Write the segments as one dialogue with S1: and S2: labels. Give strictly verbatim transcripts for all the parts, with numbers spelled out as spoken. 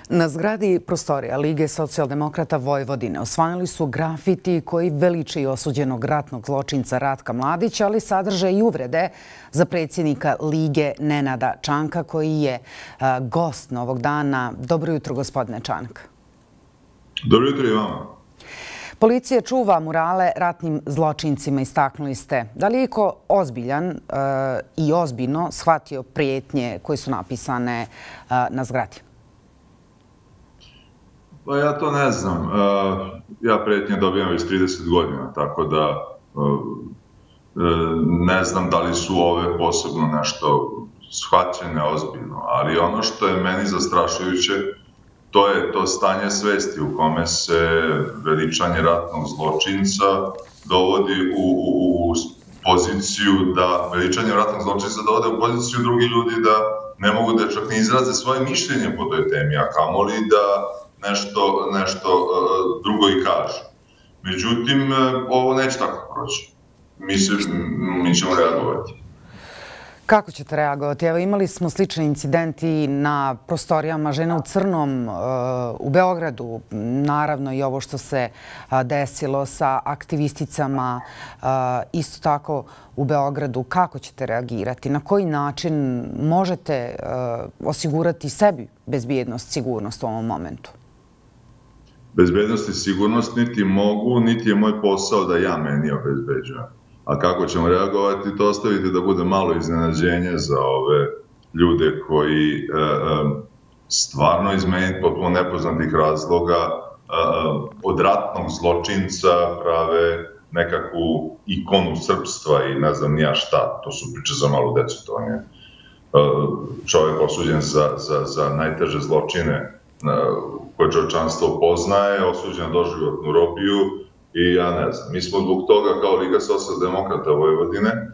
S1: Na zgradi prostorija Lige socijaldemokrata Vojvodine osvanuli su grafiti koji veličaju osuđenog ratnog zločinca Ratka Mladića, ali sadrže i uvrede za predsjednika Lige Nenada Čanka, koji je gost novog dana. Dobro jutro, gospodine Čanak.
S2: Dobro jutro i vama.
S1: Policija čuva murale ratnim zločincima, istaknuli ste. Da li je iko ozbiljan i ozbiljno shvatio prijetnje koje su napisane na zgradi?
S2: Pa ja to ne znam. Ja prijetnje dobijam već trideset godina, tako da ne znam da li su ove posebno nešto shvaćene ozbiljno. Ali ono što je meni zastrašujuće, to je to stanje svesti u kome se veličanje ratnog zločinca dovodi u, u, u poziciju da veličanje ratnog zločinca dovode u poziciju drugi ljudi da ne mogu da čak ni izraze svoje mišljenje po toj temi, a kamoli da nešto, nešto uh, drugo i kaže. Međutim, uh, ovo neće tako proći. Mi, se, mi ćemo reagovati.
S1: Kako ćete reagovati? Evo, imali smo sličan incident i na prostorijama Žena u crnom u Beogradu. Naravno i ovo što se desilo sa aktivisticama isto tako u Beogradu. Kako ćete reagirati? Na koji način možete osigurati sebi bezbjednost, sigurnost u ovom momentu?
S2: Bezbjednost i sigurnost niti mogu, niti je moj posao da ja meni obezbeđujem. A kako ćemo reagovati, to ostavite da bude malo iznenađenje za ove ljude koji e, stvarno iz meni potpuno nepoznatih razloga e, od ratnog zločinca prave nekakvu ikonu srpstva i ne znam nija šta. To su priče za malu decu. To je čovjek osuđen za, za, za najteže zločine koje čovječanstvo poznaje, osuđen na doživotnu robiju. I ja ne znam, mi smo zbog toga kao Liga socijaldemokrata Vojvodine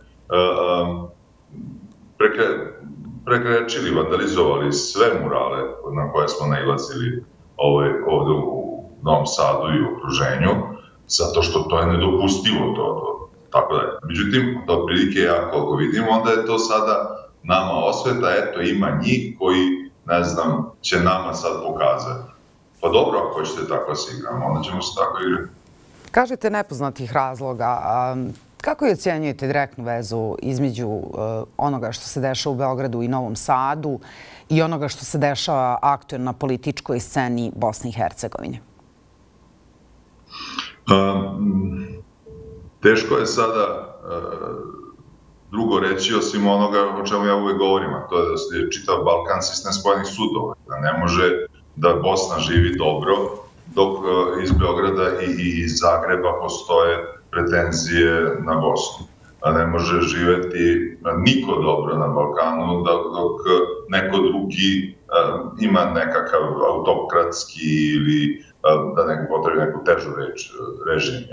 S2: prekrečili, vandalizovali sve murale na koje smo nailazili ovdje u Novom Sadu i u okruženju, zato što to je nedopustivo to, tako da je. Međutim, da otprilike ja koliko vidim, onda je to sada nama osveta, eto ima njih koji, ne znam, će nama sad pokazati. Pa dobro, ako hoćete tako se igramo, onda ćemo se tako igrati.
S1: Kažete nepoznatih razloga. Kako je ocjenjujete direktnu vezu između onoga što se dešava u Beogradu i Novom Sadu i onoga što se dešava aktuelno na političkoj sceni Bosne i Hercegovine?
S2: Teško je sada drugo reći osim onoga o čemu ja uvek govorim, a to je da je čitav Balkan sistem spojenih sudova, da ne može da Bosna živi dobro dok iz Beograda i iz Zagreba postoje pretenzije na Bosnu. Ne može živeti niko dobro na Balkanu dok neko drugi ima nekakav autokratski ili da neko potrebi neku težu reč, režim.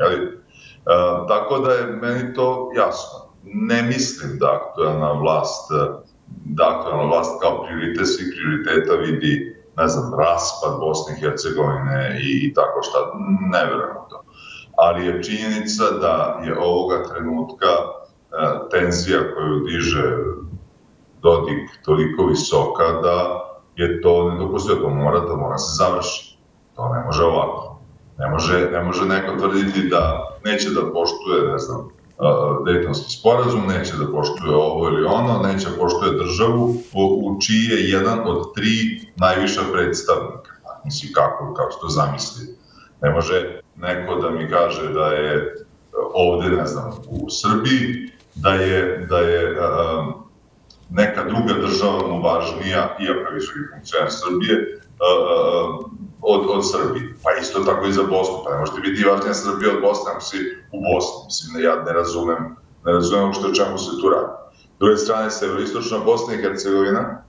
S2: Tako da je meni to jasno. Ne mislim da aktuelna vlast, da aktuelna vlast kao prioritet svih prioriteta vidi ne znam, raspad Bosne i Hercegovine i tako šta, ne verujem u to. Ali je činjenica da je ovoga trenutka tenzija koju diže Dodik toliko visoka da je to nedopustivo, to mora, to mora se završi. To ne može ovako. Ne može, ne može neko tvrditi da neće da poštuje, ne znam, Dejtonski sporazum, neće da poštuje ovo ili ono, neće da poštuje državu u čiji je jedan od tri najviša predstavnika. Mislim, kako, kako se to zamisli. Ne može neko da mi kaže da je ovde, ne znam, u Srbiji, da je, da je um, neka druga država mu važnija, iako je visoki funkcioner Srbije, um, Od, od Srbije. Pa isto tako i za Bosnu. Pa ne možete biti važnija Srbija od Bosne ako si u Bosni. Mislim, ja ne razumem, ne razumem što o čemu se tu radi. S druge strane, severoistočna Bosna i Hercegovina,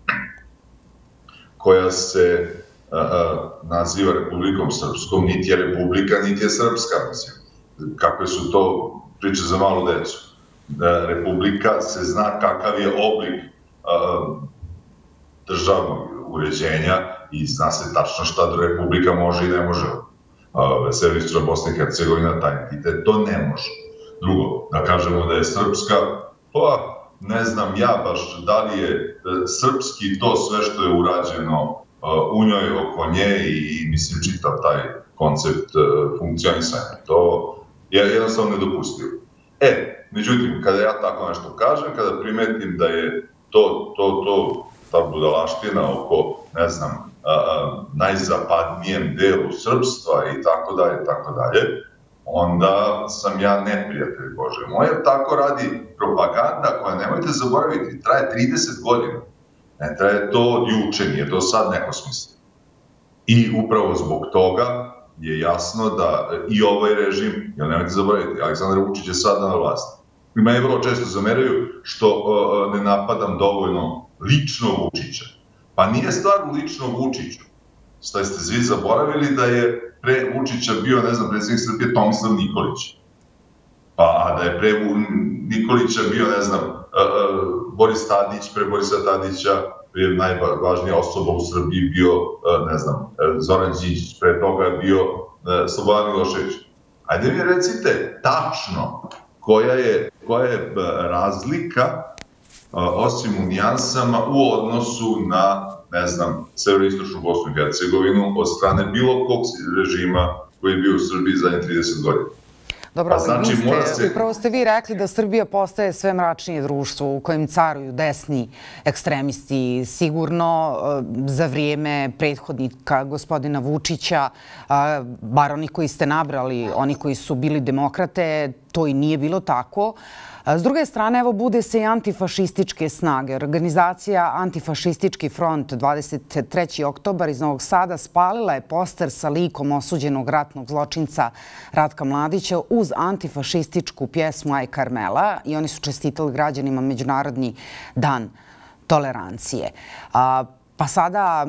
S2: koja se a, a, naziva Republikom Srpskom, niti je Republika, niti je Srpska. Mislim, kakve su to priče za malu decu. Da, Republika se zna kakav je oblik a, državnog uređenja i zna se tačno šta Republika može i ne može. Severoistočna Bosna i Hercegovina, taj entitet, to ne može. Drugo, da kažemo da je srpska, pa ne znam ja baš da li je srpski to sve što je urađeno u njoj, oko nje i, mislim, čitav taj koncept funkcionisanja. To je jednostavno nedopustivo. E, međutim, kada ja tako nešto kažem, kada primetim da je to, to, to, ta budalaština oko, ne znam, najzapadnijem delu srpstva i tako dalje, tako dalje, onda sam ja neprijatelj Bože moj, jer tako radi propaganda koja, nemojte zaboraviti, traje trideset godina. Ne traje to od juče, nije to sad neko smisli. I upravo zbog toga je jasno da i ovaj režim, jer nemojte zaboraviti, Aleksandar Vučić je sada na vlasti. I mene vrlo često zameraju što ne napadam dovoljno lično Vučića. Pa nije stvar u ličnom Vučiću. Ste svi zaboravili da je pre Vučića bio, ne znam, predsjednik Srbije Tomislav Nikolić. Pa, a da je pre Nikolića bio, ne znam, Boris Tadić, pre Borisa Tadića je najvažnija osoba u Srbiji bio, ne znam, Zoran Đinđić, pre toga je bio Slobodan Milošević. Ajde mi recite tačno koja je, koja je razlika, osim u nijansama, u odnosu na, ne znam, severoistočnu Bosnu i Hercegovinu od strane bilo kog režima koji je bio u Srbiji zadnje trideset godina.
S1: Dobro, ali upravo ste vi rekli da Srbija postaje sve mračnije društvo u kojem caruju desni ekstremisti. Sigurno za vrijeme prethodnika gospodina Vučića, bar oni koji ste nabrali, oni koji su bili demokrate, to i nije bilo tako. S druge strane, evo, bude se i antifašističke snage. Organizacija Antifašistički front dvadeset treći oktobar iz Novog Sada spalila je poster sa likom osuđenog ratnog zločinca Ratka Mladića uz antifašističku pjesmu Aj Karmela i oni su čestitali građanima Međunarodni dan tolerancije. Pa sada,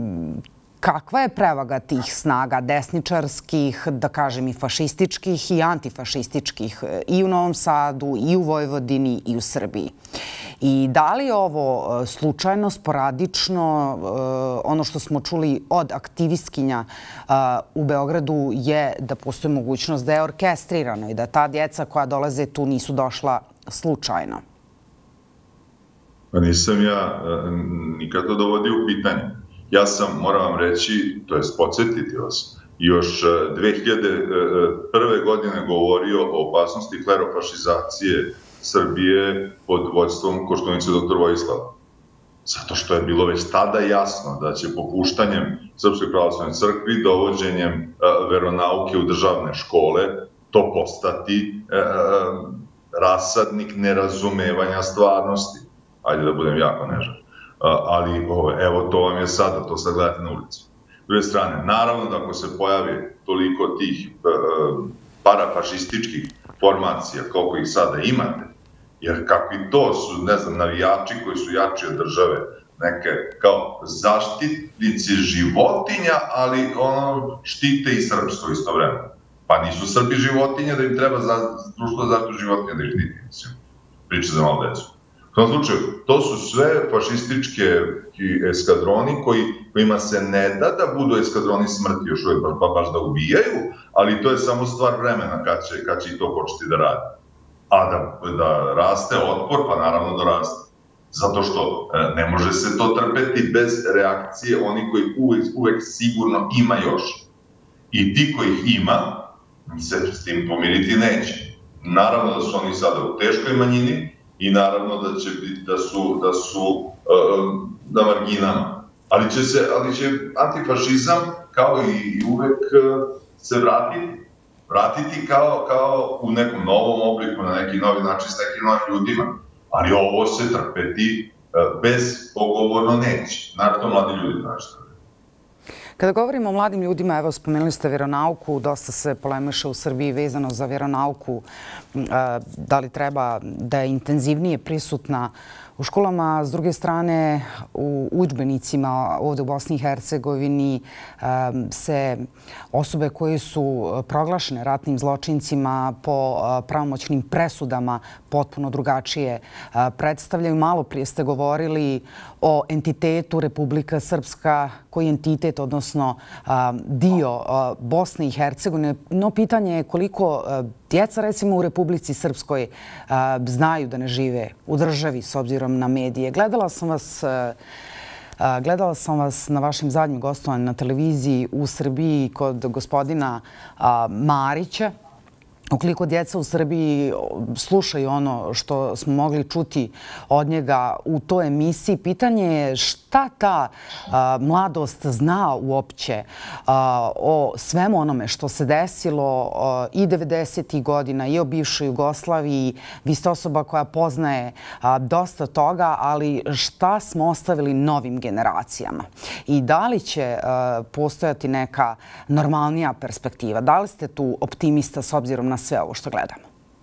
S1: kakva je prevaga tih snaga desničarskih, da kažem i fašističkih i antifašističkih i u Novom Sadu, i u Vojvodini, i u Srbiji? I da li je ovo slučajno, sporadično, ono što smo čuli od aktivistkinja u Beogradu je da postoji mogućnost da je orkestrirano i da ta djeca koja dolaze tu nisu došla slučajno?
S2: Pa nisam ja nikad to dovodio u pitanje. Ja sam, moram vam reći, to je podsjetiti vas, još dve hiljade prve. godine govorio o opasnosti klerofašizacije Srbije pod vođstvom Koštunice doktor Vojislava. Zato što je bilo već tada jasno da će popuštanjem Srpske pravoslavne crkve, dovođenjem veronauke u državne škole, to postati rasadnik nerazumevanja stvarnosti. Ajde da budem jako nežan. Ali evo, to vam je sada, to sad gledate na ulici. S druge strane, naravno da ako se pojavi toliko tih parafašističkih formacija, koliko ih sada imate, jer kakvi to su, ne znam, navijači koji su jači od države, neke kao zaštitnici životinja, ali ono štite i srpstvo istovremeno. Pa nisu Srbi životinje da im treba društvo zaštitu životinja da ih štiti, mislim, priča za malo decu. U tom slučaju, to su sve fašističke eskadroni kojima se ne da da budu eskadroni smrti još uvijek, pa baš da ubijaju, ali to je samo stvar vremena kad će i to početi da radi. A da raste otpor, pa naravno da raste. Zato što ne može se to trpeti bez reakcije onih koji uvek sigurno ima još. I ti kojih ima, se s tim pomiriti neće. Naravno da su oni sada u teškoj manjini, i naravno da će biti da su na marginama. Ali će antifašizam kao i uvek se vratiti. Vratiti kao u nekom novom obliku, na neki novi način s nekim novim ljudima. Ali ovo se trpeti bezpogovorno neće. Naravno, mladi ljudi znači trpeti.
S1: Kada govorimo o mladim ljudima, evo, spomenuli ste vjeronauku, dosta se polemiše u Srbiji vezano za vjeronauku, da li treba da je intenzivnije prisutna u školama. S druge strane, u udžbenicima ovdje u Bosni i Hercegovini se osobe koje su proglašene ratnim zločincima po pravomoćnim presudama potpuno drugačije predstavljaju. Malo prije ste govorili o entitetu Republika Srpska, koji je entitet, odnosno dio Bosne i Hercegovine. No, pitanje je koliko djeca, recimo, u Republici Srpskoj znaju da ne žive u državi s obzirom na medije. Gledala sam vas Gledala sam vas na vašim zadnjim gostovanju na televiziji u Srbiji kod gospodina Marića. Ukoliko djeca u Srbiji slušaju ono što smo mogli čuti od njega u toj emisiji, pitanje je šta ta mladost zna uopće o svemu onome što se desilo i devedesetih godina i o bivšoj Jugoslaviji. Vi ste osoba koja poznaje dosta toga, ali šta smo ostavili novim generacijama? I da li će postojati neka normalnija perspektiva? Da li ste tu optimista s obzirom na sve ovo što gledamo?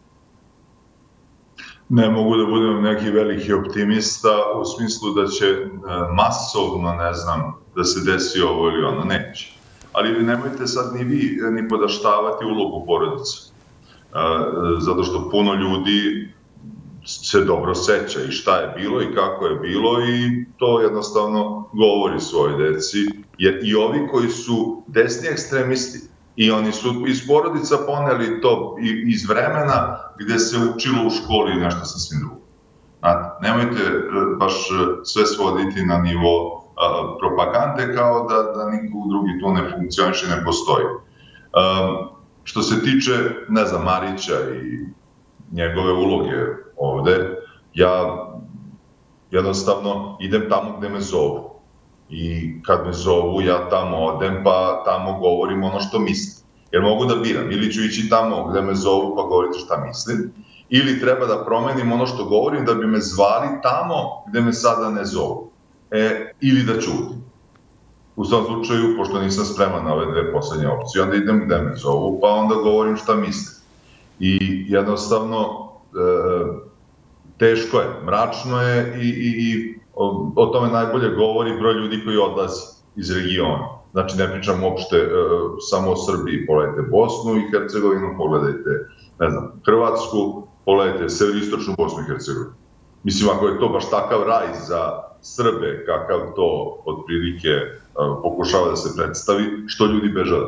S2: Ne mogu da budem neki veliki optimista u smislu da će masovno, ne znam, da se desi ovo ili ono. Neće. Ali nemojte sad ni vi ni podaštavati ulogu porodice. Zato što puno ljudi se dobro seća i šta je bilo i kako je bilo i to jednostavno govori svojoj deci. Jer i ovi koji su desni ekstremisti, i oni su iz porodica poneli to iz vremena gde se učilo u školi nešto sasvim drugo. Nemojte baš sve svoditi na nivo propagande kao da niko drugi tu ne funkcioniše, ne postoji. Što se tiče, ne znam, Marića i njegove uloge ovde, ja jednostavno idem tamo gde me zovu. I kad me zovu, ja tamo odem, pa tamo govorim ono što mislim. Jer mogu da biram, ili ću ići tamo gde me zovu, pa govorite šta mislim, ili treba da promenim ono što govorim da bi me zvali tamo gde me sada ne zovu. Ili da ćutim. U svom slučaju, pošto nisam spreman na ove dve poslednje opcije, onda idem gde me zovu, pa onda govorim šta mislim. I jednostavno, teško je, mračno je i o tome najbolje govori broj ljudi koji odlazi iz regiona. Znači, ne pričam uopšte samo o Srbiji. Pogledajte Bosnu i Hercegovinu, pogledajte, ne znam, Hrvatsku, pogledajte severoistočnu Bosnu i Hercegovinu. Mislim, ako je to baš takav raj za Srbe, kakav to otprilike pokušava da se predstavi, što ljudi bežale?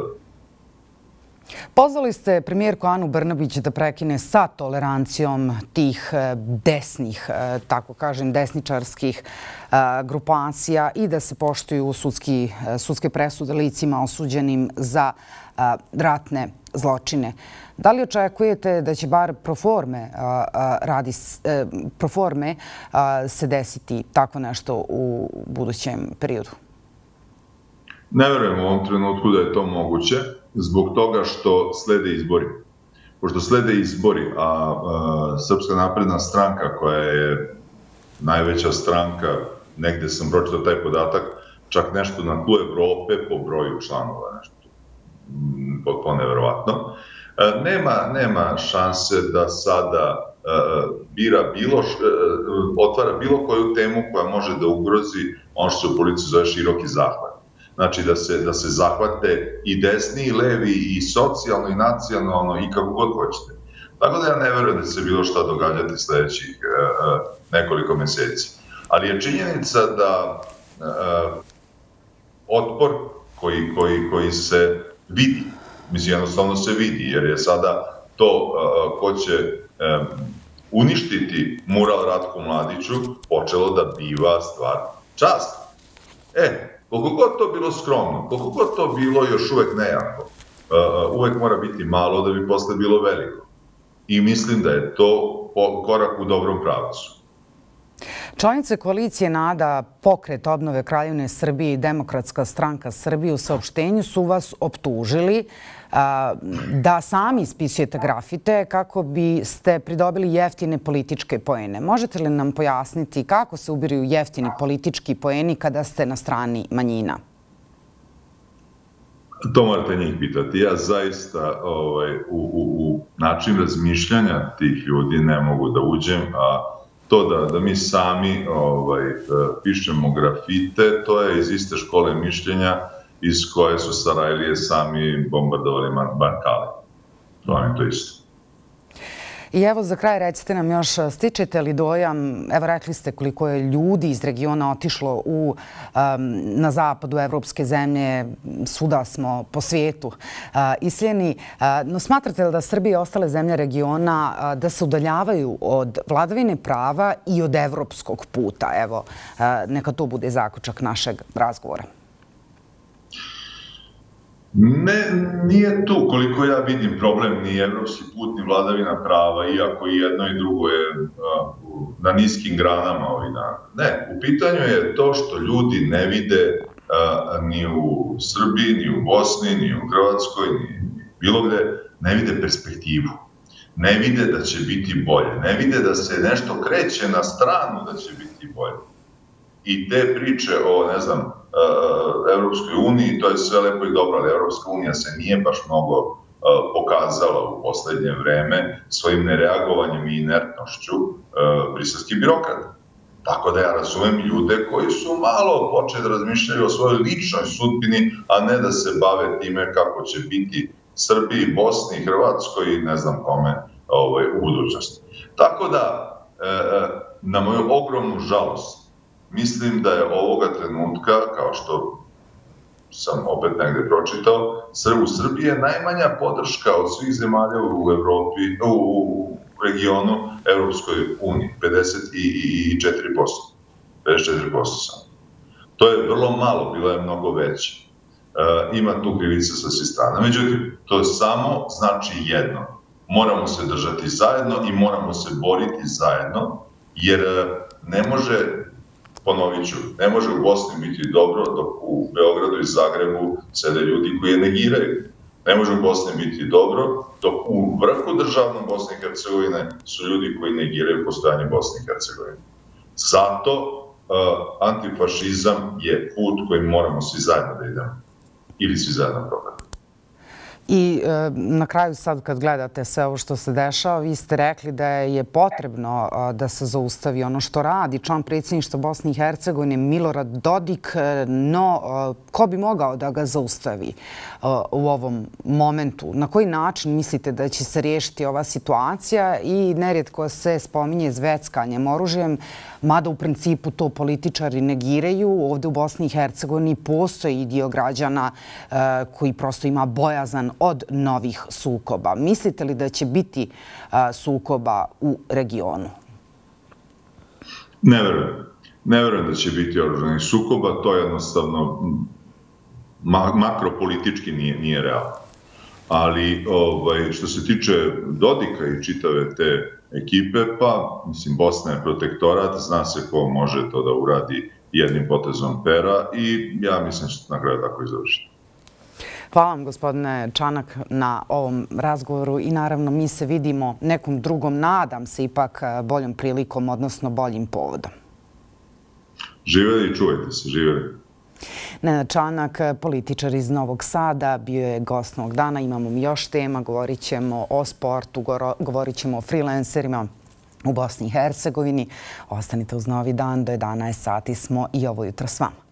S1: Pozvali ste premijerku Anu Brnabić da prekine sa tolerancijom tih desnih, tako kažem, desničarskih grupacija i da se poštuju sudske presude licima osuđenim za ratne zločine. Da li očekujete da će bar pro forme se desiti tako nešto u budućem periodu?
S2: Ne verujem u ovom trenutku da je to moguće, zbog toga što slede izbori. Pošto slede izbori, a Srpska napredna stranka, koja je najveća stranka, negde sam pročitao taj podatak, čak nešto na tlu Evrope po broju članova, nešto potpuno neverovatno, nema šanse da sada bira bilo, otvara bilo koju temu koja može da ugrozi ono što se u policiji zove široki zahvat. Znači da se zahvate i desni i levi i socijalno i nacionalno i kako god hoćete. Tako da ja ne verujem da će se bilo šta događati sledećih nekoliko meseci. Ali je činjenica da otpor koji se vidi, mislim jednostavno se vidi, jer je sada to ko će uništiti mural Ratku Mladiću počelo da biva stvar časti. E, koliko god to bilo skromno, koliko god to bilo još uvek nejako, uvek mora biti malo da bi posle bilo veliko. I mislim da je to korak u dobrom pravcu.
S1: Članice koalicije NADA, Pokret obnove Kraljevine Srbije i Demokratska stranka Srbije u saopštenju su vas optužili da sami ispisujete grafite kako biste pridobili jeftine političke poene. Možete li nam pojasniti kako se ubiruju jeftini politički poeni kada ste na strani manjina?
S2: To morate njih pitati. Ja zaista u način razmišljanja tih ljudi ne mogu da uđem, a to da mi sami pišemo grafite, to je iz iste škole mišljenja iz koje su Sarajlije sami bombardovali Bankale. To je to isto.
S1: I evo za kraj recite nam još, stičete li dojam, evo rekli ste koliko je ljudi iz regiona otišlo u, na zapadu evropske zemlje, svuda smo po svijetu iseljeni, no smatrate li da Srbija i ostale zemlje regiona da se udaljavaju od vladavine prava i od evropskog puta? Evo, neka to bude zaključak našeg razgovora.
S2: Ne, nije tu, koliko ja vidim, problem ni evropski put, ni vladavina prava, iako i jedno i drugo je na niskim granama ovih dana. Ne, u pitanju je to što ljudi ne vide ni u Srbiji, ni u Bosni, ni u Hrvatskoj, ni bilo gde, ne vide perspektivu. Ne vide da će biti bolje, ne vide da se nešto kreće na stranu da će biti bolje. I te priče o, ne znam, Evropskoj uniji, to je sve lepo i dobro, ali Evropska unija se nije baš mnogo pokazala u poslednje vreme svojim nereagovanjem i inertnošću briselskih birokrata. Tako da ja razumem ljude koji su malo počeli da razmišljaju o svojoj ličnoj sudbini, a ne da se bave time kako će biti Srbiji, Bosni, Hrvatskoj i ne znam kome u budućnosti. Tako da, na moju ogromnu žalost, mislim da je ovoga trenutka, kao što sam opet negde pročitao, u Srbiji je najmanja podrška od svih zemalja u Evropi, u regionu Evropskoj uniji, pedeset četiri posto. pedeset četiri posto samo. To je vrlo malo, bila je mnogo veća. Ima tu krivica sa svih strana. Međutim, to samo znači jedno. Moramo se držati zajedno i moramo se boriti zajedno, jer ne može, ponovit ću, ne može u Bosni biti dobro dok u Beogradu i Zagrebu sede ljudi koji je negiraju. Ne može u Bosni biti dobro dok u vrhu državnom Bosne i Hercegovine su ljudi koji negiraju postojanje Bosne i Hercegovine. Zato antifašizam je put kojim moramo svi zajedno da idemo. Ili svi zajedno probati.
S1: I na kraju sad kad gledate sve ovo što se dešava, vi ste rekli da je potrebno da se zaustavi ono što radi član predsjedništva Bosne i Hercegovine Milorad Dodik, no ko bi mogao da ga zaustavi u ovom momentu? Na koji način mislite da će se riješiti ova situacija? I nerijetko se spominje zveckanjem oružjem, mada u principu to političari negiraju. Ovdje u Bosni i Hercegovini postoji dio građana koji prosto ima bojazan od novih sukoba. Mislite li da će biti sukoba u regionu?
S2: Ne verujem. Ne verujem da će biti oružanih sukoba. To jednostavno makropolitički nije realno. Ali što se tiče Dodika i čitave te ekipe, pa mislim Bosna je protektorat, zna se ko može to da uradi jednim potezom pera i ja mislim što na kraju tako i završiti.
S1: Hvala vam, gospodine Čanak, na ovom razgovoru i naravno mi se vidimo nekom drugom, nadam se ipak boljom prilikom, odnosno boljim povodom.
S2: Živjeli i čuvajte se, živjeli.
S1: Nenad Čanak, političar iz Novog Sada, bio je gost Novog dana. Imamo mi još tema, govorit ćemo o sportu, govorit ćemo o freelancerima u Bosni i Hercegovini. Ostanite uz Novi dan, do jedanaest sati smo i ovo jutro s vama.